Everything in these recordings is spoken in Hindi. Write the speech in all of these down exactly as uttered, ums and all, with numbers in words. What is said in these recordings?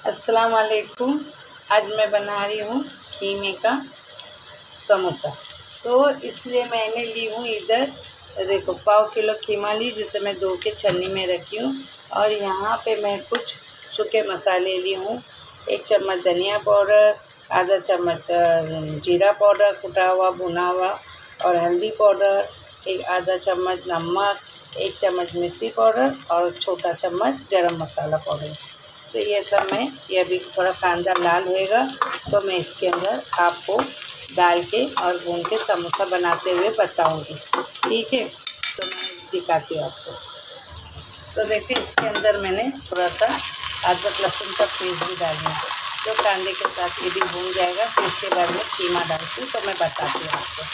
अस्सलाम वालेकुम। आज मैं बना रही हूँ कीमे का समोसा। तो इसलिए मैंने ली हूँ इधर देखो पाव किलो कीमा ली, जिसे मैं धो के छन्नी में रखी हूँ। और यहाँ पे मैं कुछ सूखे मसाले ली हूँ। एक चम्मच धनिया पाउडर, आधा चम्मच जीरा पाउडर कुटा हुआ भुना हुआ, और हल्दी पाउडर, एक आधा चम्मच नमक, एक चम्मच मिर्ची पाउडर और छोटा चम्मच गरम मसाला पाउडर। तो ये सब मैं ये अभी थोड़ा कांदा लाल होएगा तो मैं इसके अंदर आपको डाल के और भून के समोसा बनाते हुए बताऊंगी, ठीक है। तो मैं दिखाती हूँ आपको। तो देखिए इसके अंदर मैंने थोड़ा सा अदरक लहसुन का पेस्ट भी डाली है, जो कांदे के साथ ये भी भून जाएगा। फिर इसके बाद में कीमा डालती हूँ, तो मैं बताती हूँ आपको।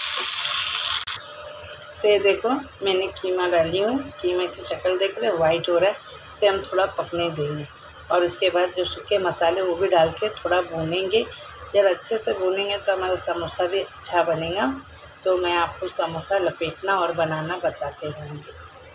तो ये देखो मैंने कीमा डाली हूँ। कीमे की शक्ल देख रहे हो, वाइट हो रहा है। इसे हम थोड़ा पकने देंगे और उसके बाद जो सूखे मसाले वो भी डाल के थोड़ा भूनेंगे। जब अच्छे से भूनेंगे तो हमारा समोसा भी अच्छा बनेगा। तो मैं आपको समोसा लपेटना और बनाना बताते रहूँगी।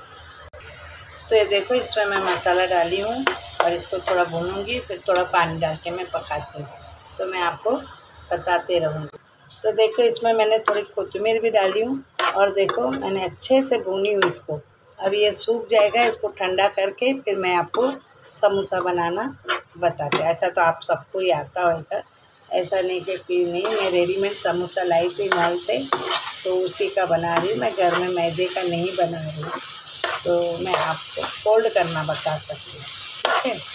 तो ये देखो इसमें मैं मसाला डाली हूँ और इसको थोड़ा भूनूंगी, फिर थोड़ा पानी डाल के मैं पकाती हूँ। तो मैं आपको बताते रहूँगी। तो देखो इसमें मैंने थोड़ी कोथिमीर भी डाली हूँ और देखो मैंने अच्छे से भूनी हूँ इसको। अब ये सूख जाएगा, इसको ठंडा करके फिर मैं आपको समोसा बनाना बताते। ऐसा तो आप सबको ही आता होगा, ऐसा नहीं कि कोई नहीं। मैं रेडीमेड समोसा लाई थी मॉल से, तो उसी का बना रही हूँ मैं। घर में मैदे का नहीं बना रही हूँ, तो मैं आपको फोल्ड करना बता सकती हूँ, ठीक है।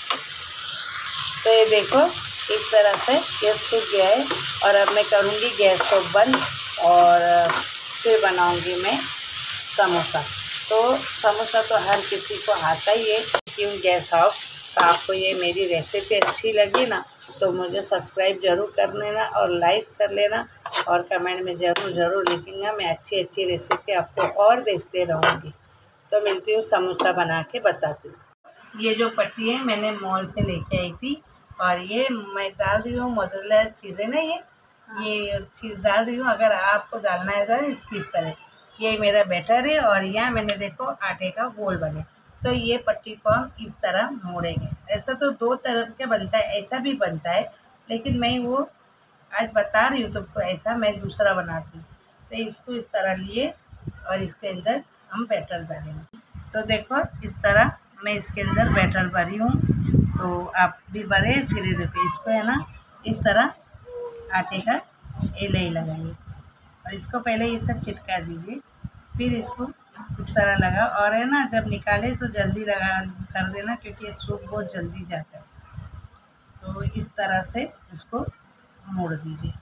तो ये देखो इस तरह से ये सूख गया है और अब मैं करूँगी गैस को बंद और फिर बनाऊँगी मैं समोसा। तो समोसा तो हर किसी को आता ही है, क्यों गैस ऑफ। तो आपको ये मेरी रेसिपी अच्छी लगी ना तो मुझे सब्सक्राइब ज़रूर कर लेना और लाइक कर लेना और कमेंट में ज़रूर ज़रूर लिखूँगा। मैं अच्छी अच्छी रेसिपी आपको और भेजते रहूँगी। तो मिलती हूँ समोसा बना के बताती हूँ। ये जो पट्टी है मैंने मॉल से लेके आई थी और ये मैं डाल रही हूँ मोज़रेला चीज़ें ना, ये ये चीज़ डाल रही हूँ। अगर आपको डालना है तो स्किप करें। ये मेरा बैटर है और यहाँ मैंने देखो आटे का गोल बने। तो ये पट्टी को हम इस तरह मोड़ेंगे। ऐसा तो दो तरफ के बनता है, ऐसा भी बनता है, लेकिन मैं वो आज बता रही हूँ तुमको। ऐसा मैं दूसरा बनाती हूँ। तो इसको इस तरह लिए और इसके अंदर हम बैटर डालेंगे। तो देखो इस तरह मैं इसके अंदर बैटर भरी हूँ, तो आप भी भरे। फिर देखो इसको है ना इस तरह आटे का एले लगाइए और इसको पहले ये सब चिपका दीजिए, फिर इसको इस तरह लगा। और है ना जब निकाले तो जल्दी लगा कर देना, क्योंकि ये सूप बहुत जल्दी जाता है। तो इस तरह से इसको मोड़ दीजिए,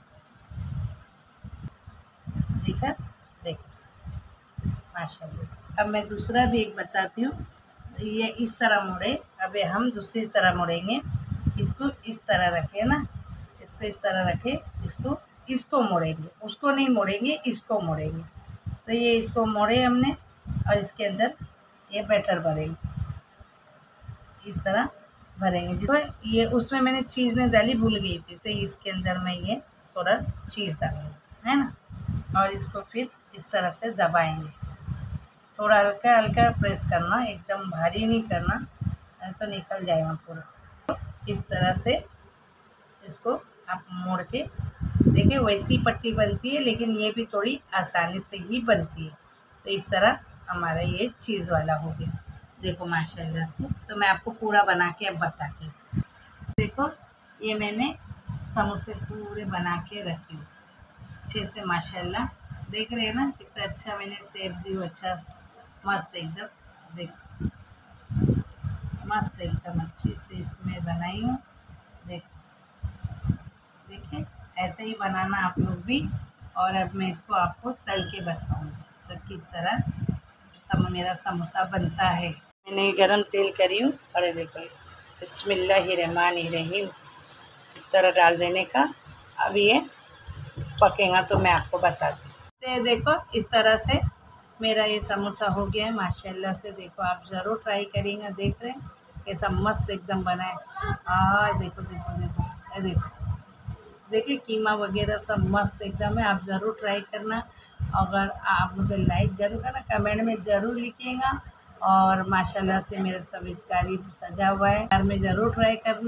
ठीक है। देखो माशाल्लाह। अब मैं दूसरा भी एक बताती हूँ। ये इस तरह मोड़े, अब हम दूसरी तरह मोड़ेंगे। इसको इस तरह रखे ना, इसको इस तरह रखे, इसको इसको मोड़ेंगे, उसको नहीं मोड़ेंगे, इसको मोड़ेंगे। तो ये इसको मोड़े हमने और इसके अंदर ये बैटर भरेंगे, इस तरह भरेंगे। तो ये उसमें मैंने चीज़ नहीं डाली, भूल गई थी, तो इसके अंदर मैं ये थोड़ा चीज़ डालूंगी, है ना। और इसको फिर इस तरह से दबाएंगे। थोड़ा हल्का हल्का प्रेस करना, एकदम भारी नहीं करना, नहीं तो निकल जाएगा पूरा। इस तरह से इसको आप मोड़ के देखिए, वैसी पट्टी बनती है, लेकिन ये भी थोड़ी आसानी से ही बनती है। तो इस तरह हमारा ये चीज़ वाला हो गया, देखो माशाल्लाह से। तो मैं आपको पूरा बना के अब बताती हूँ। देखो ये मैंने समोसे पूरे बना के रखी हूँ अच्छे से, माशाल्लाह। देख रहे हैं ना कितना अच्छा मैंने शेप दी हूँ, अच्छा मस्त एकदम। देखो मस्त एकदम अच्छी से इसमें बनाई हूँ। देख देखिए ऐसे ही बनाना आप लोग भी। और अब मैं इसको आपको तल के बताऊँगी तो किस तरह सब मेरा समोसा बनता है। मैंने गरम तेल करी हूँ और ये देखो बिस्मिल्लाहिर्रहमानिर्रहीम इस तरह डाल देने का। अब ये पकेगा तो मैं आपको बताती हूँ। तो देखो इस तरह से मेरा ये समोसा हो गया है माशाल्लाह से। देखो आप ज़रूर ट्राई करेंगे। देख रहे हैं कैसा मस्त एकदम बना है। हाँ देखो देखो देखो देखो देखिए कीमा वगैरह सब मस्त एकदम है। आप ज़रूर ट्राई करना। अगर आप मुझे लाइक ज़रूर करना, कमेंट में ज़रूर लिखिएगा। और माशाल्लाह से मेरा सब तारीफ सजा हुआ है। घर में ज़रूर ट्राई करना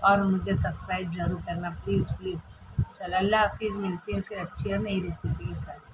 और मुझे सब्सक्राइब ज़रूर करना प्लीज़ प्लीज़। चलो अल्लाह हाफिज़, मिलती हूँ फिर अच्छी और नई रेसिपी के साथ।